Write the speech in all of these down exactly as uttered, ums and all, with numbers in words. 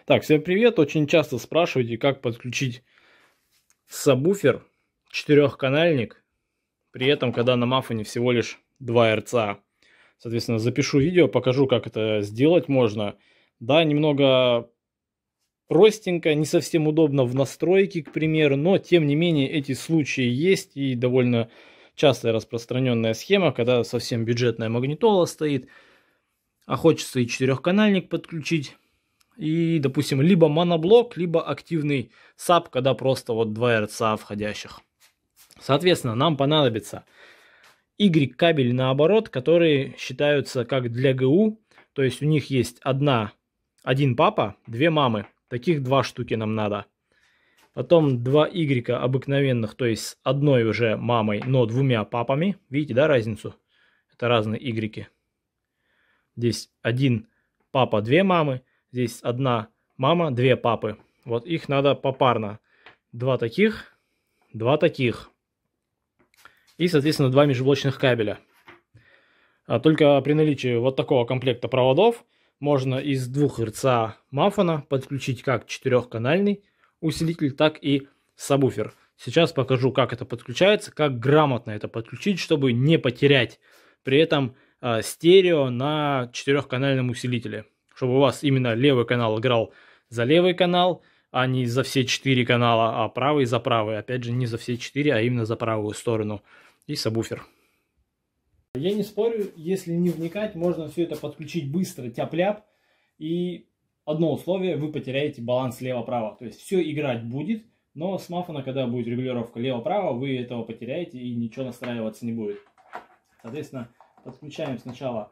Так, всем привет. Очень часто спрашиваете, как подключить сабвуфер четырехканальник, при этом, когда на мафоне всего лишь два эр цэ а. Соответственно, запишу видео, покажу, как это сделать можно. Да, немного простенько, не совсем удобно в настройке, к примеру, но тем не менее эти случаи есть и довольно частая распространенная схема, когда совсем бюджетная магнитола стоит, а хочется и четырехканальник подключить. И, допустим, либо моноблок, либо активный саб, когда просто вот два эр цэ а входящих. Соответственно, нам понадобится Y-кабель наоборот, которые считаются как для джи ю эй. То есть у них есть одна, один папа, две мамы. Таких два штуки нам надо. Потом два Y обыкновенных, то есть с одной уже мамой, но двумя папами. Видите, да, разницу? Это разные Y. Здесь один папа, две мамы. Здесь одна мама, две папы. Вот их надо попарно. Два таких, два таких. И, соответственно, два межблочных кабеля. А только при наличии вот такого комплекта проводов можно из двух эр цэ а мафона подключить как четырехканальный усилитель, так и сабвуфер. Сейчас покажу, как это подключается, как грамотно это подключить, чтобы не потерять при этом э, стерео на четырехканальном усилителе. Чтобы у вас именно левый канал играл за левый канал, а не за все четыре канала, а правый за правый. Опять же, не за все четыре, а именно за правую сторону. И сабвуфер. Я не спорю, если не вникать, можно все это подключить быстро, тяп-ляп. И одно условие, вы потеряете баланс лево-право. То есть все играть будет, но с мафона, когда будет регулировка лево-право, вы этого потеряете и ничего настраиваться не будет. Соответственно, подключаем сначала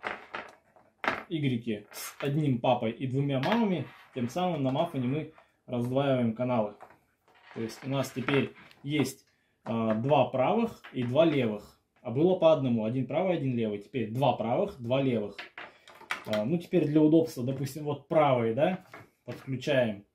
Y с одним папой и двумя мамами, тем самым на мафоне мы раздваиваем каналы. То есть у нас теперь есть э, два правых и два левых. А было по одному, один правый, один левый. Теперь два правых, два левых. Э, ну теперь для удобства, допустим, вот правый, да, подключаем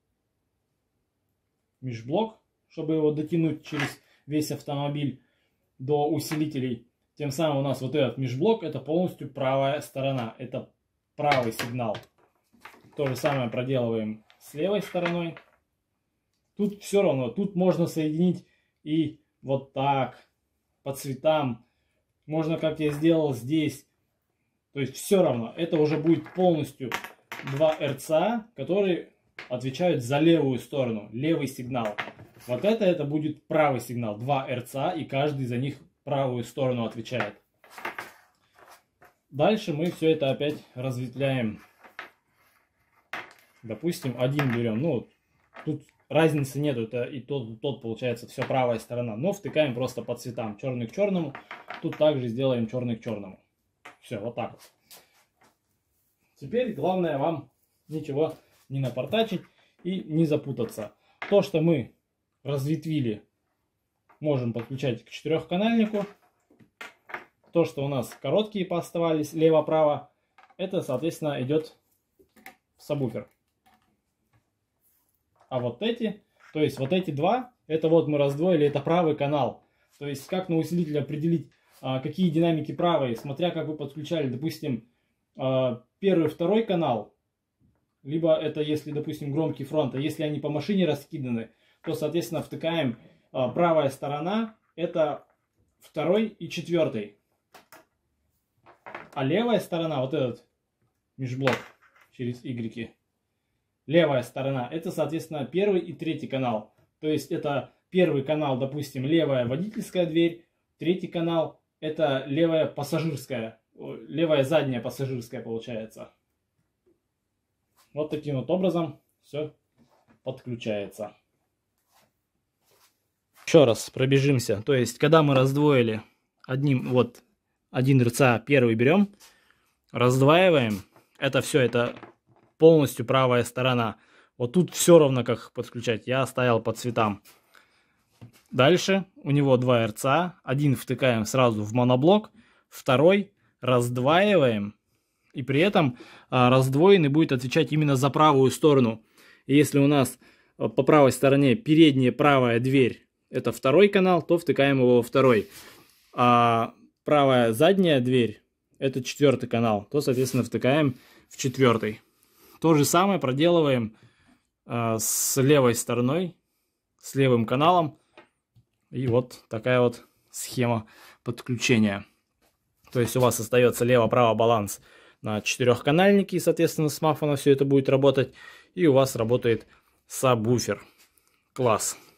межблок, чтобы его дотянуть через весь автомобиль до усилителей. Тем самым у нас вот этот межблок, это полностью правая сторона, это правый сигнал. То же самое проделываем с левой стороной. Тут все равно, тут можно соединить и вот так, по цветам. Можно, как я сделал здесь. То есть все равно, это уже будет полностью два эр цэ а, которые отвечают за левую сторону, левый сигнал. Вот это, это будет правый сигнал, два эр цэ а, и каждый за них правую сторону отвечает. Дальше мы все это опять разветвляем. Допустим, один берем. Ну, тут разницы нет, это и тот, и тот получается все правая сторона. Но втыкаем просто по цветам. Черный к черному. Тут также сделаем черный к черному. Все, вот так вот. Теперь главное вам ничего не напортачить и не запутаться. То, что мы разветвили, можем подключать к четырехканальнику. То, что у нас короткие пооставались, лево-право, это, соответственно, идет в сабвуфер. А вот эти, то есть вот эти два, это вот мы раздвоили, это правый канал. То есть как на усилителе определить, какие динамики правые, смотря как вы подключали, допустим, первый, второй канал, либо это если, допустим, громкий фронт, а если они по машине раскиданы, то, соответственно, втыкаем правая сторона, это второй и четвертый. А левая сторона, вот этот межблок через Y, левая сторона, это, соответственно, первый и третий канал. То есть это первый канал, допустим, левая водительская дверь, третий канал это левая пассажирская, левая задняя пассажирская получается. Вот таким вот образом все подключается. Еще раз пробежимся. То есть, когда мы раздвоили одним, вот, один эр цэ а первый берем, раздваиваем, это все, это полностью правая сторона. Вот тут все равно, как подключать. Я оставил по цветам. Дальше у него два эр цэ а. Один втыкаем сразу в моноблок, второй раздваиваем. И при этом а, раздвоенный будет отвечать именно за правую сторону. И если у нас по правой стороне передняя правая дверь, это второй канал, то втыкаем его во второй. А правая задняя дверь, это четвертый канал, то, соответственно, втыкаем в четвертый. То же самое проделываем э, с левой стороной, с левым каналом. И вот такая вот схема подключения. То есть у вас остается лево-право баланс на четырехканальнике, и, соответственно, с мафона все это будет работать. И у вас работает сабвуфер. Класс.